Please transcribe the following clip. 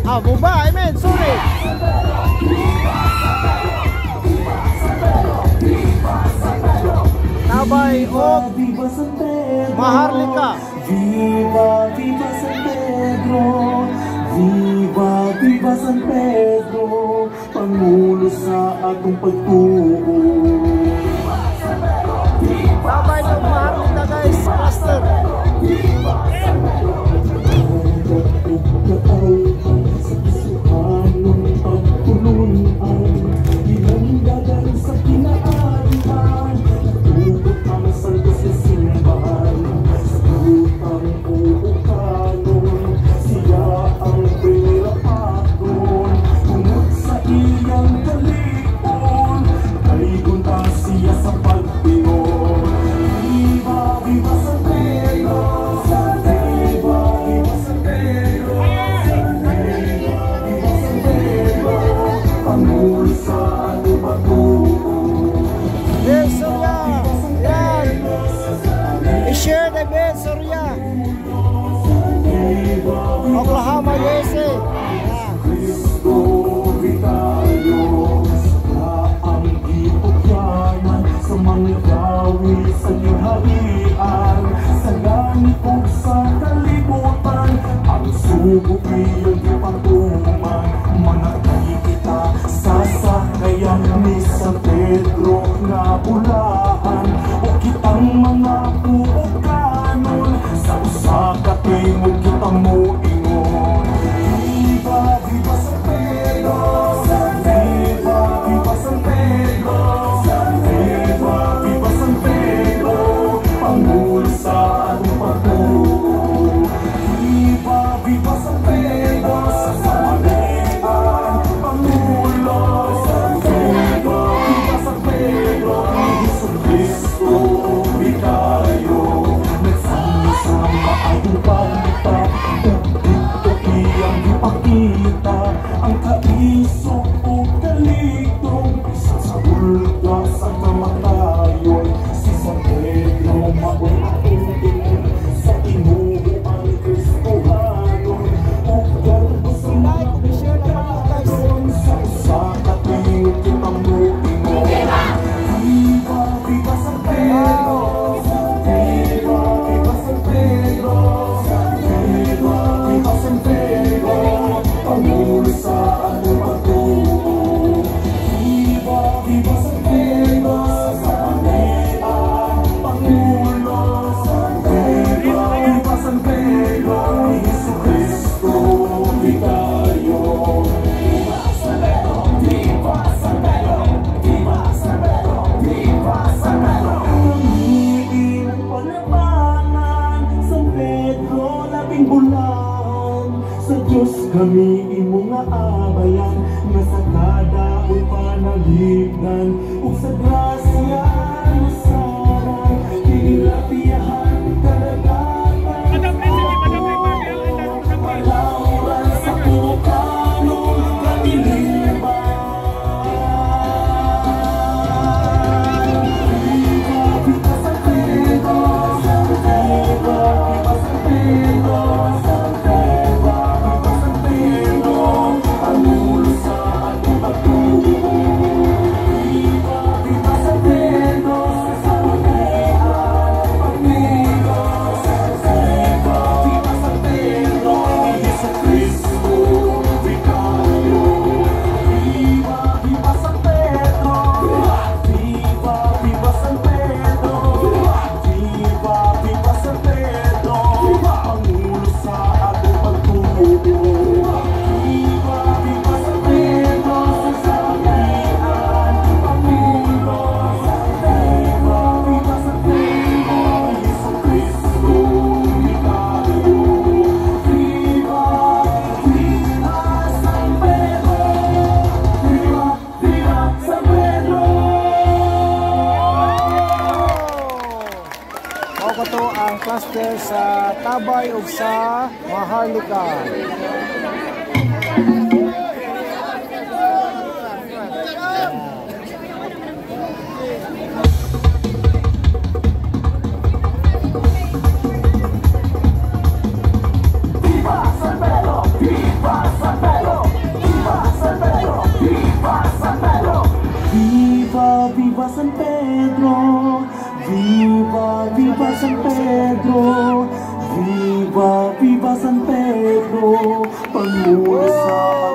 Ah, buba, amen, sorry. Tabay o Maharlika. Viva, viva San Pedro. Viva, viva San Pedro. Pangulo sa atong pagtuo. Tabay o Maharlika guys, master. I-share the best, Surya. Oklahoma, USA. Kristo Vicario, ang ipagyaman sa mga gawi sa iyong harian, sa langit o sa kalibutan, ang subok iyong ipatuman, manatili kita sa sakayan ni San Pedro na bulaan, o kitang mga puukanon, sa usa ka tingog kitang muingon. Viva, viva San Pedro, viva, viva San Pedro, viva, viva San Pedro, pangulo sa atong pagtuo. Viva, viva San Pedro, sa samalian, pangulo. Viva, viva San Pedro, Jesucristo Vicario, nagsama-sama atong pagtap. Iyang ipakita ang kaisog o kaligtong, isa sa ulga sa kamatayon, si San Pedro mabuhatin sa tinubuan Kristohanon, o garbo sa magkakayon, sa usa ka tingog kitang muingon. Viva, viva San Pedro, viva, viva San Pedro, viva, viva San Pedro, pangulo sa atong pagtuo. Viva, viva San Pedro, sa pamilian, pangulo. Viva, viva San Pedro, Jesucristo Vicario. Viva San Pedro, viva San Pedro, viva San Pedro, viva San Pedro. Panghiin ang panabanan, San Pedro labing bulan, sa Diyos kami imo nga abayan, nga sa kadaon panalipdan, ug sa grasya nasaran, kinilapiyahan kadagatan, palauran sa pukanong katiliban. Viva, viva San Pedro, viva, viva San Pedro, viva, viva San Pedro, pangulo sa atong pagtuo. Viva, viva San Pedro, sa pamilian, pangulo. Viva, viva San Pedro, Jesucristo Vicario. Viva, viva San Pedro, viva, viva San Pedro, viva, viva San Pedro, pangulo sa atong pagtuo. Viva, viva San Pedro, sa pamilian, pangulo. Viva, viva San Pedro, Jesucristo Vicario. Viva, viva San Pedro, viva, viva San Pedro. Mao ko to ang cluster sa Tabay ug sa Maharlika. Viva San Pedro, viva San Pedro. Viva, viva San Pedro! Viva, viva San Pedro! Viva, viva San Pedro! Pangulo sa